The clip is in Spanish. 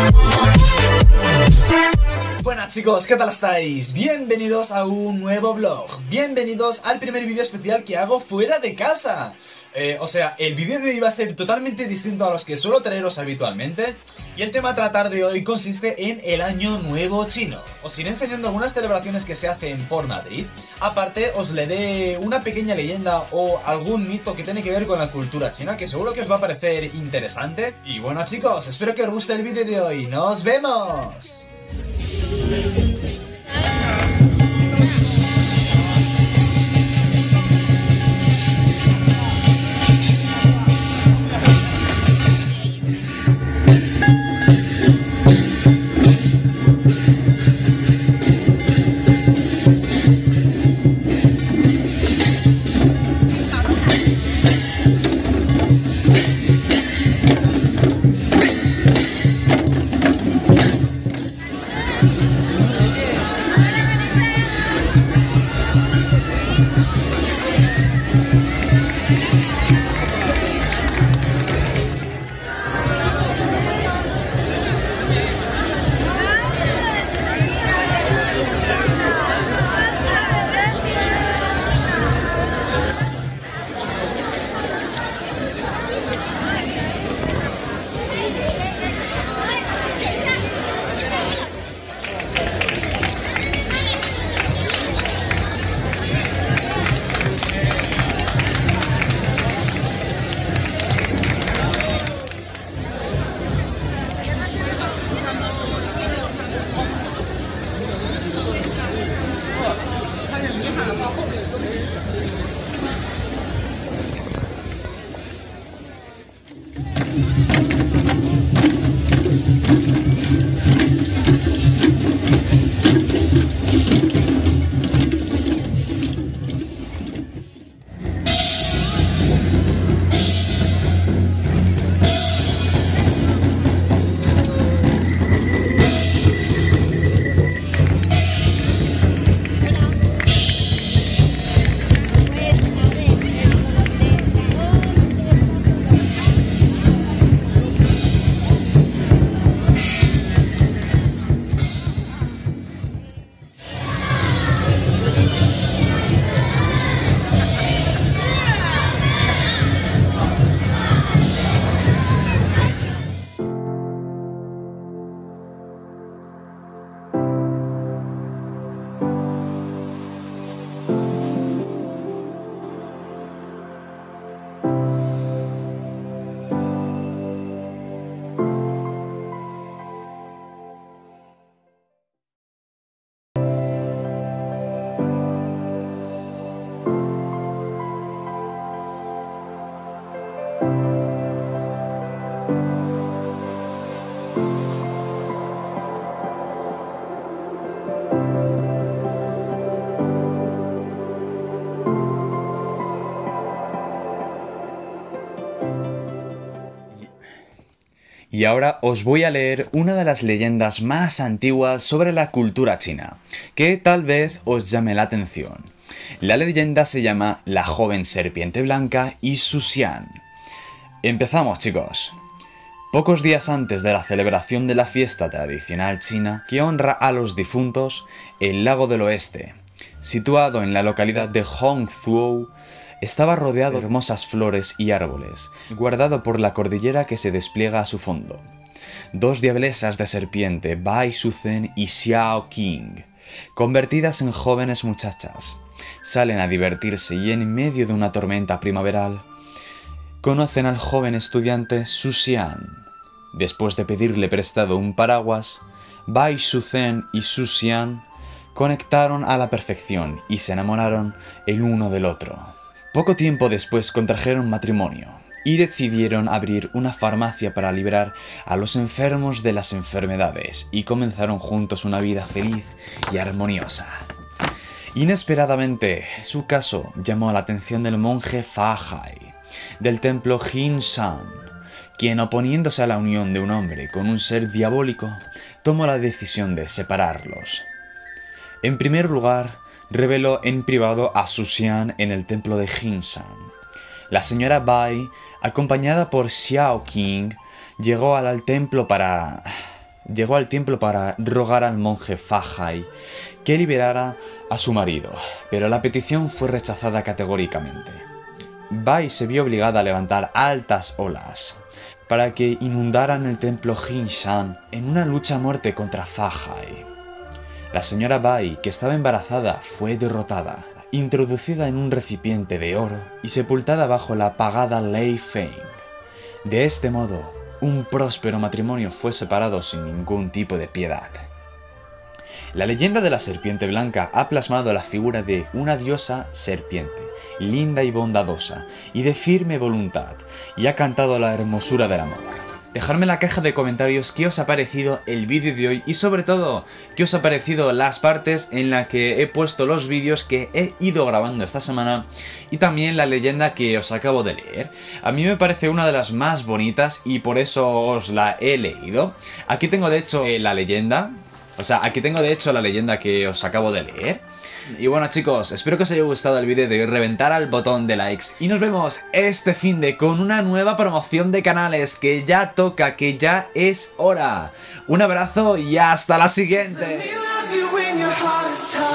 Buenas chicos, ¿qué tal estáis? Bienvenidos a un nuevo vlog. Bienvenidos al primer vídeo especial que hago fuera de casa. El vídeo de hoy va a ser totalmente distinto a los que suelo traeros habitualmente. Y el tema a tratar de hoy consiste en el Año Nuevo Chino. Os iré enseñando algunas celebraciones que se hacen por Madrid. Aparte, os leeré una pequeña leyenda o algún mito que tiene que ver con la cultura china, que seguro que os va a parecer interesante. Y bueno chicos, espero que os guste el vídeo de hoy. ¡Nos vemos! Y ahora os voy a leer una de las leyendas más antiguas sobre la cultura china, que tal vez os llame la atención. La leyenda se llama La joven serpiente blanca y Su Xian. Empezamos, chicos. Pocos días antes de la celebración de la fiesta tradicional china que honra a los difuntos, el Lago del Oeste, situado en la localidad de Hongzhou, estaba rodeado de hermosas flores y árboles, guardado por la cordillera que se despliega a su fondo. Dos diablesas de serpiente, Bai Suzhen y Xiao Qing, convertidas en jóvenes muchachas, salen a divertirse y en medio de una tormenta primaveral, conocen al joven estudiante Su Xian. Después de pedirle prestado un paraguas, Bai Suzhen y Su Xian conectaron a la perfección y se enamoraron el uno del otro. Poco tiempo después contrajeron matrimonio y decidieron abrir una farmacia para librar a los enfermos de las enfermedades y comenzaron juntos una vida feliz y armoniosa. Inesperadamente, su caso llamó la atención del monje Fa Hai, del templo Jinshan, quien, oponiéndose a la unión de un hombre con un ser diabólico, tomó la decisión de separarlos. En primer lugar, reveló en privado a Su Xian en el templo de Jinshan. La señora Bai, acompañada por Xiao Qing, llegó al templo para llegó al templo para rogar al monje Fahai que liberara a su marido, pero la petición fue rechazada categóricamente. Bai se vio obligada a levantar altas olas para que inundaran el templo Jinshan en una lucha a muerte contra Fahai. La señora Bai, que estaba embarazada, fue derrotada, introducida en un recipiente de oro y sepultada bajo la apagada Lei Feng. De este modo, un próspero matrimonio fue separado sin ningún tipo de piedad. La leyenda de la serpiente blanca ha plasmado la figura de una diosa serpiente, linda y bondadosa, y de firme voluntad, y ha cantado la hermosura del amor. Dejadme en la caja de comentarios qué os ha parecido el vídeo de hoy y sobre todo qué os ha parecido las partes en las que he puesto los vídeos que he ido grabando esta semana y también la leyenda que os acabo de leer. A mí me parece una de las más bonitas y por eso os la he leído. Aquí tengo de hecho la leyenda. Aquí tengo de hecho la leyenda que os acabo de leer. Y bueno chicos, espero que os haya gustado el vídeo de hoy, reventar al botón de likes. Y nos vemos este finde con una nueva promoción de canales que ya toca, que ya es hora. Un abrazo y hasta la siguiente.